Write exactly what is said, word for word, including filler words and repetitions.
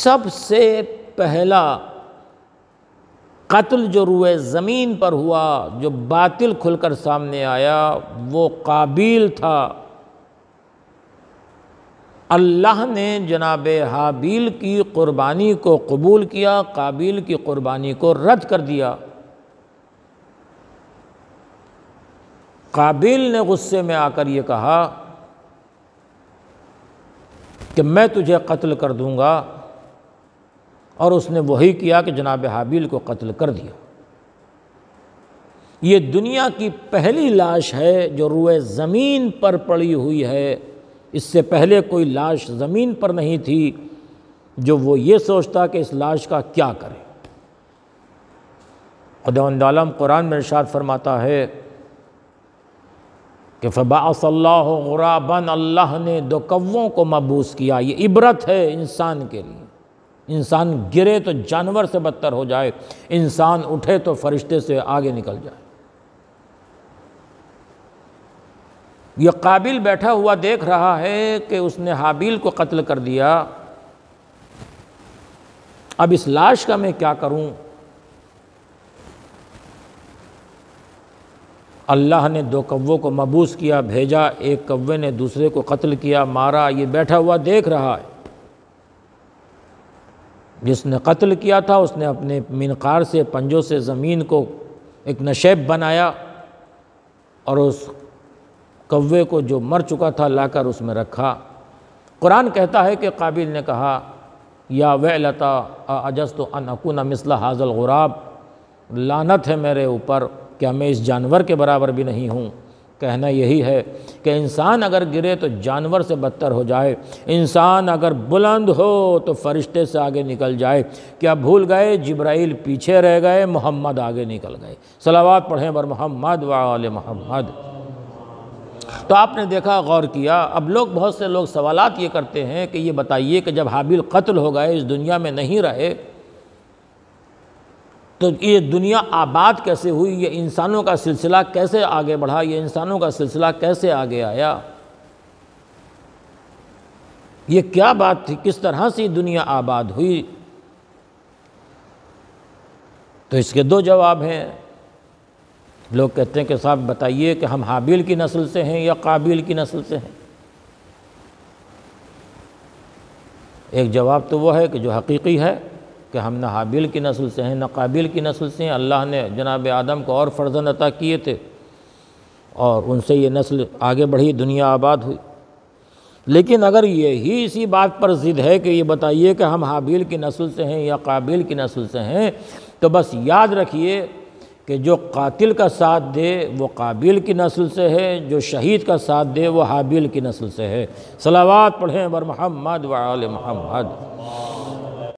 سب سے پہلا قتل جو روئے زمین پر ہوا، جو باطل کھل کر سامنے آیا، وہ قابیل تھا۔ اللہ نے جناب حابیل کی قربانی کو قبول کیا، قابیل کی قربانی کو رد کر دیا۔ قابیل نے غصے میں آ کر یہ کہا کہ میں تجھے قتل کر دوں گا، اور اس نے وہی کیا کہ جناب حابیل کو قتل کر دیا۔ یہ دنیا کی پہلی لاش ہے جو روئے زمین پر پڑی ہوئی ہے، اس سے پہلے کوئی لاش زمین پر نہیں تھی جو وہ یہ سوچتا کہ اس لاش کا کیا کرے۔ خداوند عالم قرآن میں ارشاد فرماتا ہے کہ فَبَعَثَ اللَّهُ غُرَابًا، اللہ نے دو کووں کو مبعوث کیا۔ یہ عبرت ہے انسان کے لیے۔ انسان گرے تو جانور سے بدتر ہو جائے، انسان اٹھے تو فرشتے سے آگے نکل جائے۔ یہ قابیل بیٹھا ہوا دیکھ رہا ہے کہ اس نے حابیل کو قتل کر دیا، اب اس لاش کا میں کیا کروں؟ اللہ نے دو کووں کو مبعوث کیا، بھیجا، ایک کوے نے دوسرے کو قتل کیا، مارا۔ یہ بیٹھا ہوا دیکھ رہا ہے۔ جس نے قتل کیا تھا اس نے اپنے منقار سے، پنجوں سے زمین کو ایک نشیب بنایا، اور اس کوے کو جو مر چکا تھا لا کر اس میں رکھا۔ قرآن کہتا ہے کہ قابیل نے کہا یا ویلتا اعجزت ان اکون مثل ھذا الغراب، لعنت ہے میرے اوپر، کیا میں اس جانور کے برابر بھی نہیں ہوں؟ کہنا یہی ہے کہ انسان اگر گرے تو جانور سے بدتر ہو جائے، انسان اگر بلند ہو تو فرشتے سے آگے نکل جائے۔ کیا بھول گئے؟ جبرائیل پیچھے رہ گئے، محمد آگے نکل گئے۔ صلوات پڑھیں بر محمد وعلی محمد۔ تو آپ نے دیکھا، غور کیا، اب لوگ بہت سے لوگ سوالات یہ کرتے ہیں کہ یہ بتائیے کہ جب حابیل قتل ہو گئے، اس دنیا میں نہیں رہے، تو یہ دنیا آباد کیسے ہوئی؟ یہ انسانوں کا سلسلہ کیسے آگے بڑھا؟ یہ انسانوں کا سلسلہ کیسے آگے آیا؟ یہ کیا بات تھی؟ کس طرح سے دنیا آباد ہوئی؟ تو اس کے دو جواب ہیں۔ لوگ کہتے ہیں کہ صاحب بتائیے کہ ہم حابیل کی نسل سے ہیں یا قابیل کی نسل سے ہیں؟ ایک جواب تو وہ ہے کہ جو حقیقی ہے کہ ہم نہ حابیل کی نسل سے ہیں نہ قابیل کی نسل سے ہیں۔ اللہ نے جناب آدم کو اور فرزند عطا کیے تھے، اور ان سے یہ نسل آگے بڑھی، دنیا آباد ہوئی۔ لیکن اگر یہی اسی بات پر ضد ہے کہ یہ بتائیے کہ ہم حابیل کی نسل سے ہیں یا قابیل کی نسل سے ہیں، تو بس یاد رکھیے کہ جو قاتل کا ساتھ دے وہ قابیل کی نسل سے ہے، جو شہید کا ساتھ دے وہ حابیل کی نسل سے ہے۔ صلوات پڑھیں بر محمد وعلی محمد۔